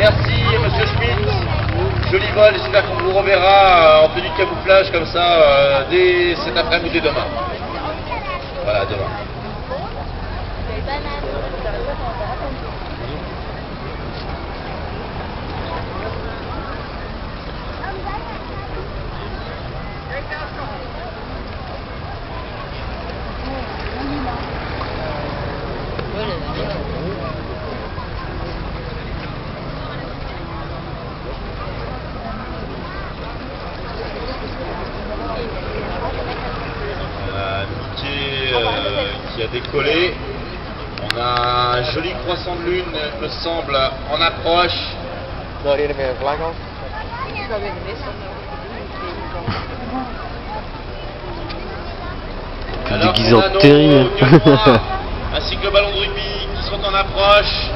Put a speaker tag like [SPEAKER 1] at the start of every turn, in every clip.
[SPEAKER 1] Merci Monsieur Schmitt. Joli vol, j'espère qu'on vous reverra en tenue de camouflage comme ça dès cet après-midi ou dès demain. Voilà, demain. Qui a décollé. On a un joli croissant de lune, il me semble, en approche. Alors
[SPEAKER 2] Déguisé en
[SPEAKER 1] nos
[SPEAKER 2] terrible.
[SPEAKER 1] gueules noires, ainsi que le ballon de rugby qui sont en approche.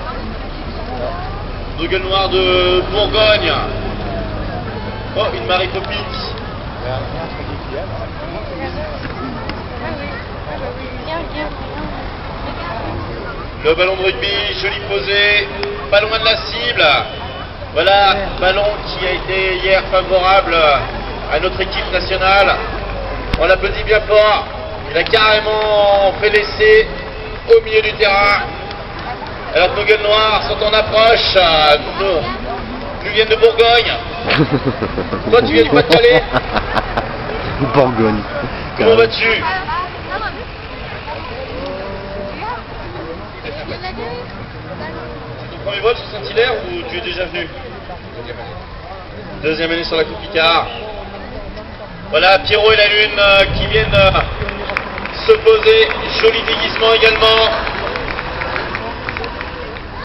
[SPEAKER 1] Nos gueules noires de Bourgogne. Oh, une Marie Poppins. Le ballon de rugby, joli posé, pas loin de la cible. Voilà, ballon qui a été hier favorable à notre équipe nationale. On l'applaudit bien fort. Il a carrément fait l'essai au milieu du terrain. Alors que nos gueules noires sont en approche. Nous viennent de Bourgogne. Toi, tu viens du Pas-de-Calais.
[SPEAKER 2] Bourgogne.
[SPEAKER 1] Comment vas-tu? C'est ton premier vol sur Saint-Hilaire ou tu es déjà venu? Deuxième année sur la Coupe Picard. Voilà Pierrot et la Lune qui viennent se poser. Joli déguisement également.